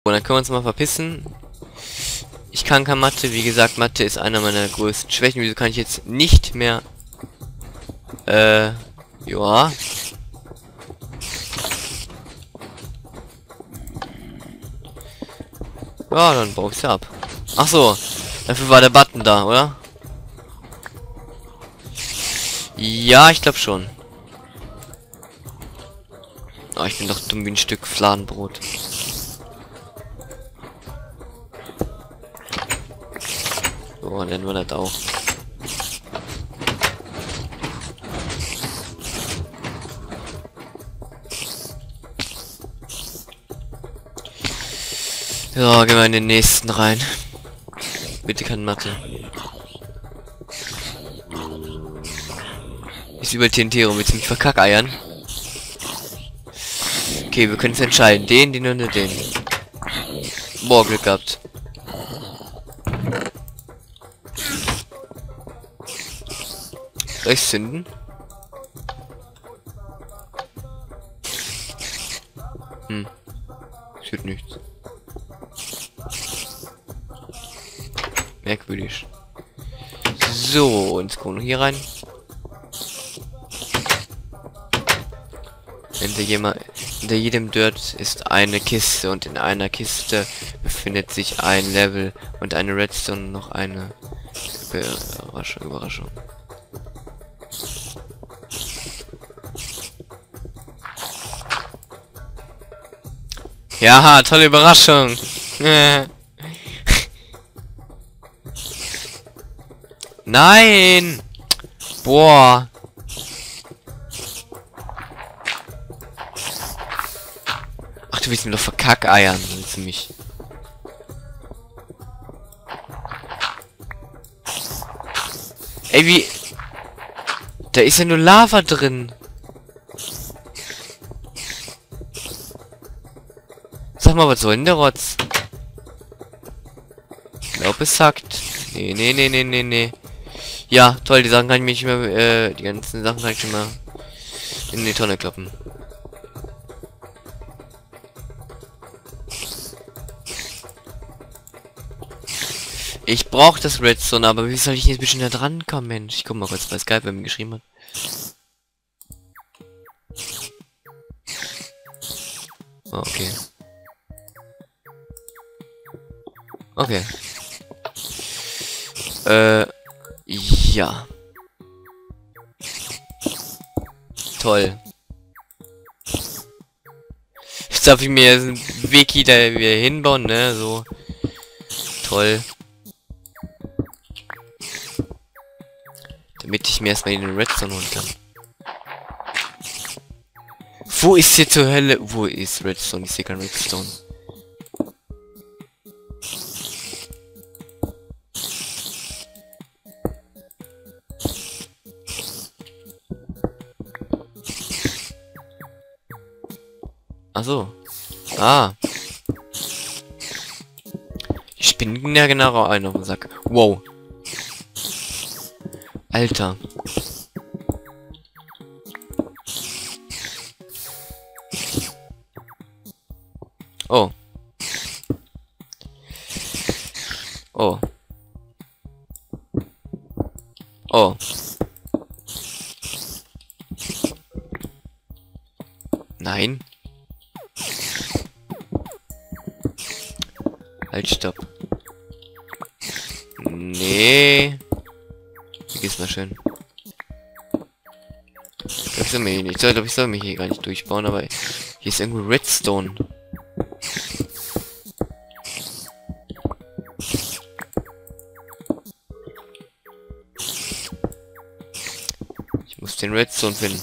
Und dann können wir uns mal verpissen. Ich kann kein Mathe. Wie gesagt, Mathe ist einer meiner größten Schwächen. Wieso kann ich jetzt nicht mehr... ja. Ja, dann baue ich sie ab. Ach so. Dafür war der Button da, oder? Ja, ich glaube schon. Oh, ich bin doch dumm wie ein Stück Fladenbrot. So, dann war das auch. So, gehen wir in den nächsten rein. Bitte kein Mathe. Ist über TNT mit ziemlich Verkackeiern. Okay, wir können es entscheiden. Den oder den. Boah, Glück gehabt. Soll ich zünden? Tut nichts. Merkwürdig. So, ins Kono hier rein. Hinter jedem Dirt ist eine Kiste und in einer Kiste befindet sich ein Level und eine Redstone und noch eine Überraschung. Ja, tolle Überraschung. Nein! Boah. Ach, du willst mir doch verkackeiern, willst du mich? Ey, wie... Da ist ja nur Lava drin. Sag mal, was soll denn der Rotz? Ich glaube, es sagt. Nee. Ja, toll, die Sachen kann ich mich nicht mehr, die ganzen Sachen kann ich schon mal in die Tonne kloppen. Ich brauche das Redstone, aber wie soll ich jetzt ein bisschen da dran kommen, Mensch? Ich guck mal kurz bei Skype, wer mir geschrieben hat. Oh, okay. Okay. Ja. Toll. Jetzt darf ich mir einen Weg da wieder hinbauen, ne? So. Toll. Damit ich mir erstmal den Redstone holen kann. Wo ist hier zur Hölle? Wo ist Redstone? Ich sehe kein Redstone. Ach so. Ah. Die Spinnen ja genau einen auf den Sack. Wow. Alter. Oh. Oh. Oh. Nein. Halt, stopp. Nee. Vergiss mal schön. Ich glaube, ich soll mich hier gar nicht durchbauen, aber hier ist irgendwo Redstone. Ich muss den Redstone finden.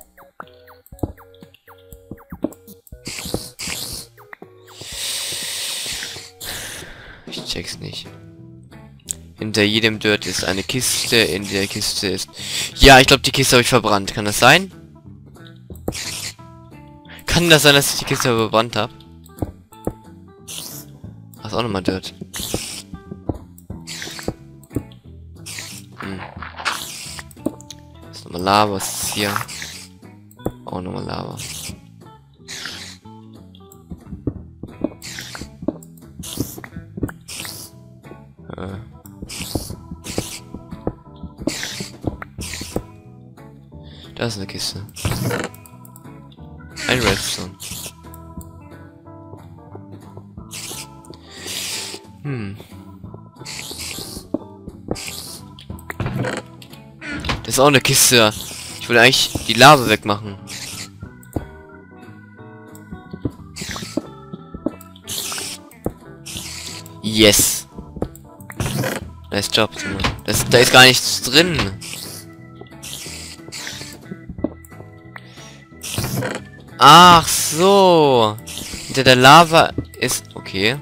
Ich check's nicht. Hinter jedem Dirt ist eine Kiste. In der Kiste ist... Ja, ich glaube, die Kiste habe ich verbrannt. Kann das sein? Kann das sein, dass ich die Kiste verbrannt habe? Ach, ist auch nochmal Dirt. Ist nochmal Lava. Was ist hier? Auch nochmal Lava. Da ist eine Kiste. Ein Redstone. Das ist auch eine Kiste. Ich will eigentlich die Lava wegmachen. Yes. Nice Job. Da ist gar nichts drin. Ach so. Hinter der Lava ist... Okay.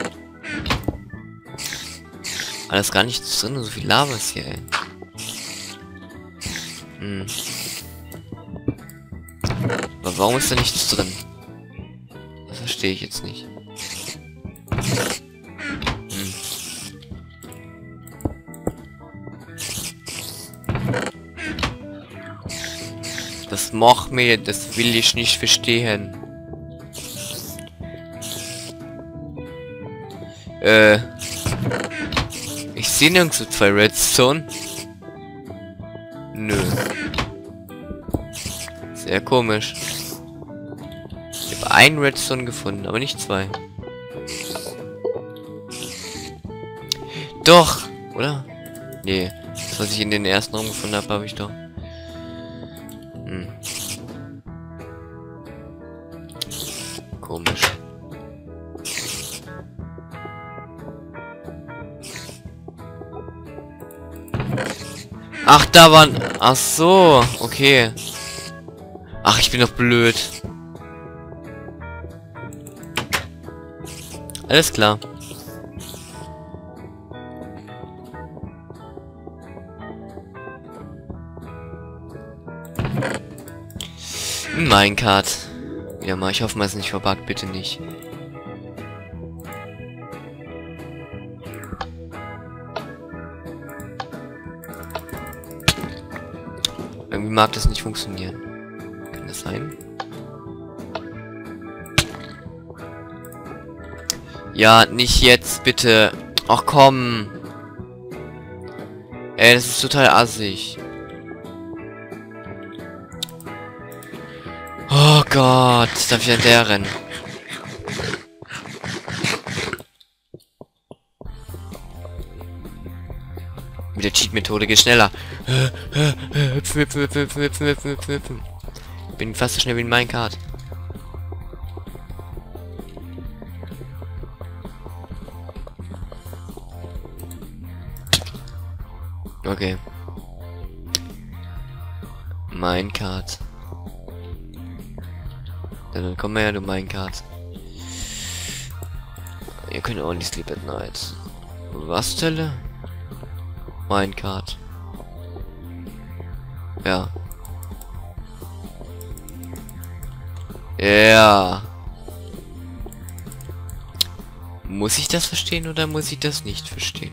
Alles gar nichts drin. So viel Lava ist hier, ey. Aber warum ist da nichts drin? Das verstehe ich jetzt nicht. Das macht mir, das will ich nicht verstehen. Ich sehe nirgendwo 2 Redstone. Nö. Sehr komisch. Ich habe einen Redstone gefunden, aber nicht 2. Doch, oder? Nee, das, was ich in den ersten Raum gefunden habe, habe ich doch. Komisch. Ach, da waren... Ach so, okay. Ach, ich bin doch blöd. Alles klar. Minecart. Ja mal, ich hoffe mal, es ist nicht verbuggt, bitte nicht. Irgendwie mag das nicht funktionieren. Kann das sein? Ja, nicht jetzt, bitte. Ach komm. Ey, das ist total assig. Oh Gott, darf ich an der rennen? Mit der Cheat-Methode geht schneller. Hüpfen, hüpfen, hüpfen, hüpfen, hüpfen, hüpfen, hüpfen, hüpfen. Bin fast so schnell wie in Minecart. Okay. Minecart. Dann komm her, du Minecart. Ihr könnt only sleep at night. Was zur Hölle? Minecart. Ja. Ja. Muss ich das verstehen oder muss ich das nicht verstehen?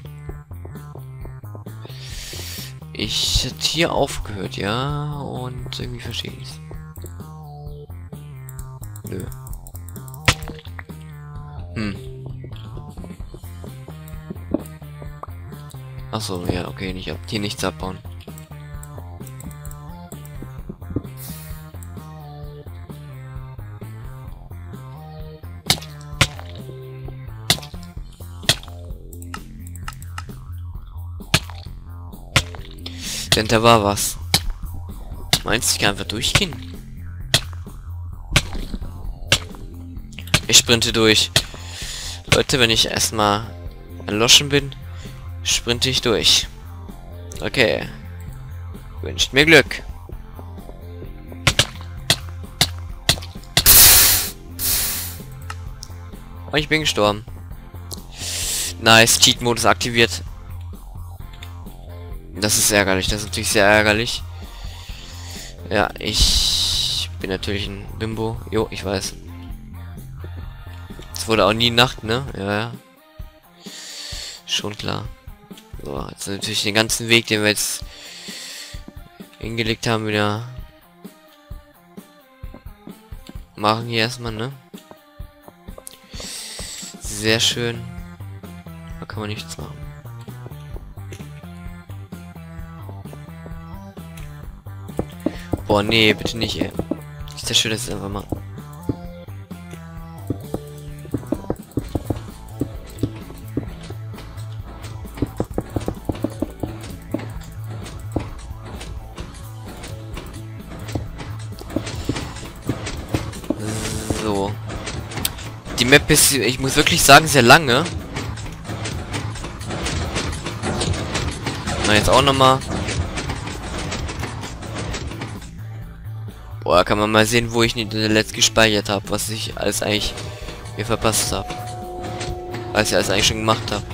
Ich hätte hier aufgehört, ja, und irgendwie verstehe ich es. Nö. Ach so, ja, okay, nicht ab, hier nichts abbauen. Denn da war was. Meinst du, ich kann einfach durchgehen? Ich sprinte durch. Leute, wenn ich erstmal erloschen bin, sprinte ich durch. Okay. Wünscht mir Glück. Und ich bin gestorben. Nice, Cheat-Modus aktiviert. Das ist ärgerlich, das ist natürlich sehr ärgerlich. Ja, ich bin natürlich ein Bimbo. Jo, ich weiß. Es wurde auch nie Nacht, ne? Ja, ja. Schon klar. So, jetzt natürlich den ganzen Weg, den wir jetzt hingelegt haben, wieder machen hier erstmal, ne? Sehr schön. Da kann man nichts machen. Boah, nee, bitte nicht, ey. Ich zerstöre das jetzt einfach mal. So. Die Map ist, ich muss wirklich sagen, sehr lange. Na, jetzt auch nochmal. Boah, kann man mal sehen, wo ich nicht letzt gespeichert habe, was ich alles eigentlich hier verpasst habe. Was ich alles eigentlich schon gemacht habe.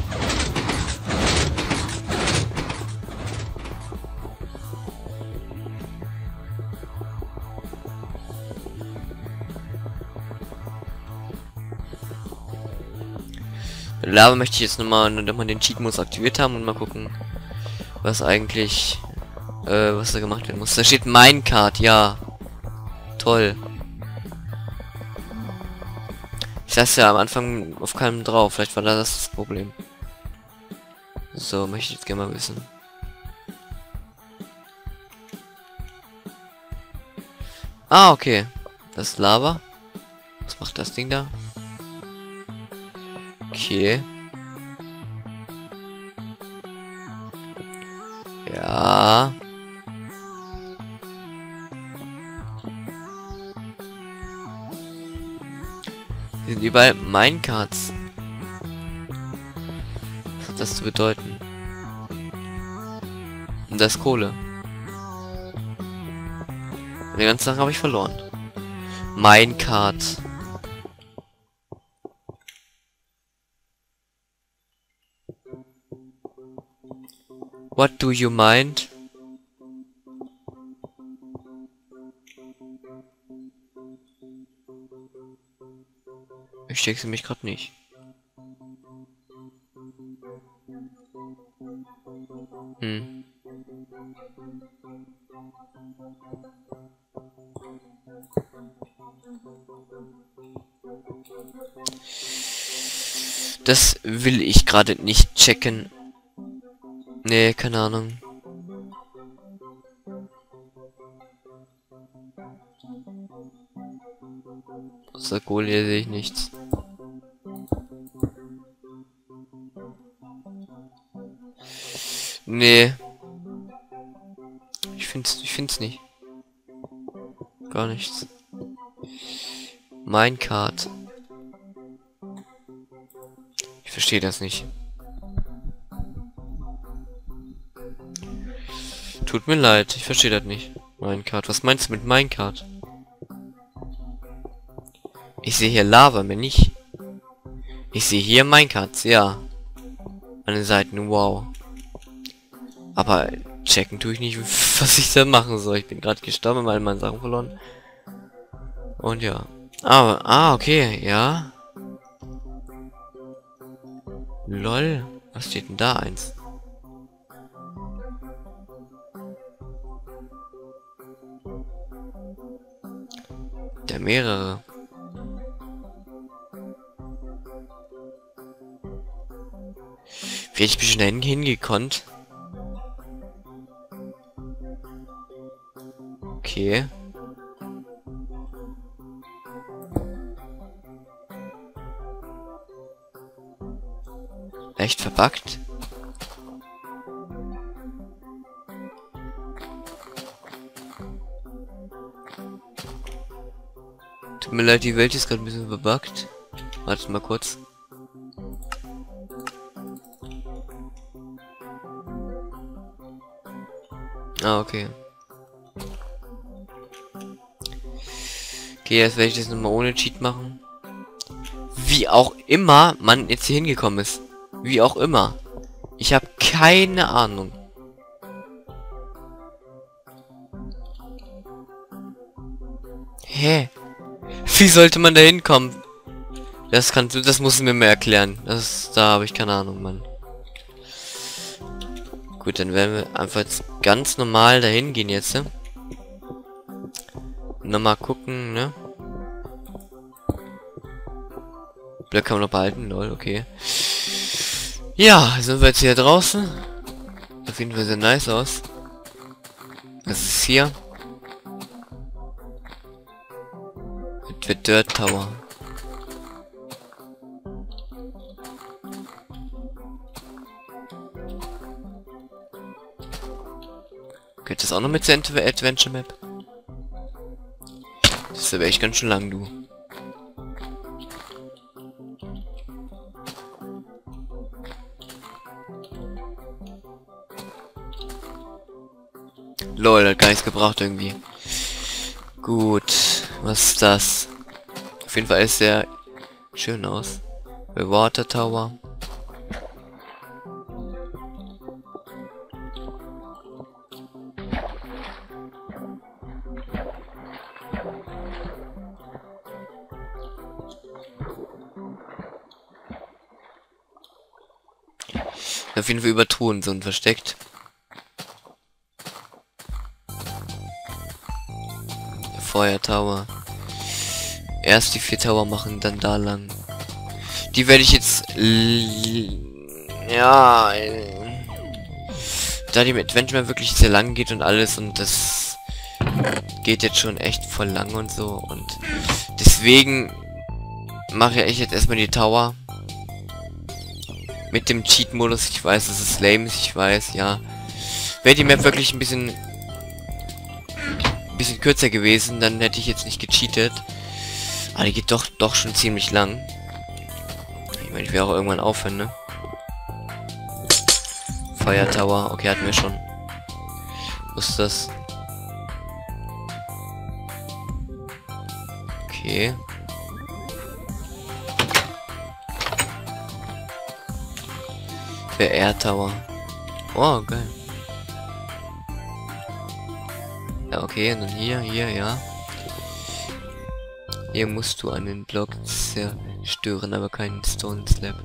Bei der Lava möchte ich jetzt nochmal den Cheat-Modus aktiviert haben und mal gucken, was eigentlich, was da gemacht werden muss. Da steht Minecart, ja. Toll. Ich saß ja am Anfang auf keinem drauf, vielleicht war das Problem. So, möchte ich jetzt gerne mal wissen. Ah, okay. Das ist Lava. Was macht das Ding da? Okay. Ja. Hier sind überall Minecarts. Was hat das zu bedeuten? Und das ist Kohle. Und die ganze Sache habe ich verloren. Minecart. What do you mind? Ich steck's mich gerade nicht. Hm. Das will ich gerade nicht checken. Nee, keine Ahnung. Außer Kohle hier sehe ich nichts. Nee. Ich find's nicht. Gar nichts. Minecart. Ich verstehe das nicht. Tut mir leid, ich verstehe das nicht. Minecart. Was meinst du mit Minecart? Ich sehe hier Lava, mehr nicht. Ich sehe hier Minecarts, ja. An den Seiten, wow. Aber checken tue ich nicht, was ich da machen soll. Ich bin gerade gestorben, weil meine Sachen verloren. Und ja. Aber, okay, ja. Lol. Was steht denn da? Eins. Der mehrere. Wie hätte ich mich schon hingekonnt? Okay. Echt verbuggt? Tut mir leid, die Welt ist gerade ein bisschen verbuggt. Wartet mal kurz. Ah, okay. Okay, jetzt werde ich das nochmal ohne Cheat machen. Wie auch immer man jetzt hier hingekommen ist. Wie auch immer. Ich habe keine Ahnung. Hä? Wie sollte man da hinkommen? Das musst du mir mehr erklären. Da habe ich keine Ahnung, Mann. Gut, dann werden wir einfach jetzt ganz normal dahin gehen jetzt. Ne? Nochmal gucken, ne? Blöcke kann man noch behalten, lol, okay. Ja, sind wir jetzt hier draußen. Auf jeden Fall sehr nice aus. Das ist hier. The Dirt Tower. Geht das auch noch mit der Adventure Map? Das ist aber echt ganz schön lang, du. Lol, hat gar nichts gebraucht irgendwie. Gut, was ist das? Auf jeden Fall ist sehr schön aus. The Water Tower. Auf jeden Fall über Truhen sind versteckt. Der Feuer Tower. Erst die 4 Tower machen, dann da lang. Die werde ich jetzt... ja... da die mit Adventure wirklich sehr lang geht und alles und das geht jetzt schon echt voll lang und so und deswegen mache ich jetzt erstmal die Tower. Mit dem Cheat-Modus, ich weiß, das ist lame, ich weiß, ja. Wäre die Map wirklich ein bisschen kürzer gewesen, dann hätte ich jetzt nicht gecheatet. Aber die geht doch schon ziemlich lang. Ich meine, ich werde auch irgendwann aufhören, ne? Fire Tower, okay, hatten wir schon. Wo ist das? Okay. Der Air Tower. Oh, geil. Ja, okay, und dann hier, ja. Hier musst du einen Block zerstören, aber keinen Stone Slab.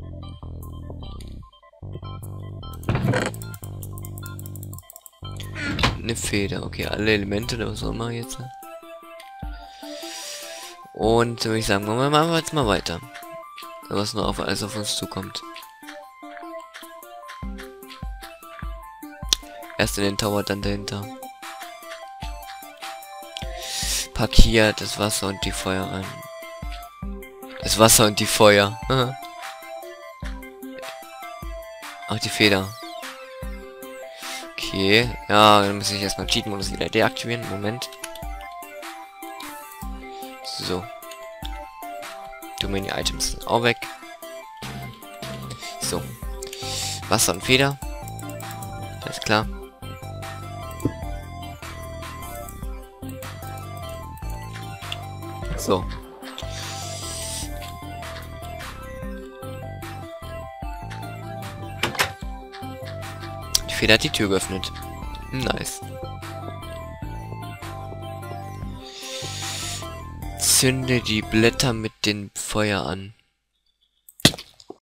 Eine Feder, okay, alle Elemente oder was auch immer jetzt. Und würde ich sagen, machen wir jetzt mal weiter. Was noch alles auf uns zukommt. Erst in den Tower, dann dahinter. Pack hier das Wasser und die Feuer rein. Das Wasser und die Feuer. Ach, die Feder. Okay. Ja, dann muss ich erstmal Cheat-Modus wieder deaktivieren. Moment. So. Domain Items sind auch weg. So. Wasser und Feder. Alles klar. So. Die Feder hat die Tür geöffnet. Nice. Zünde die Blätter mit dem Feuer an.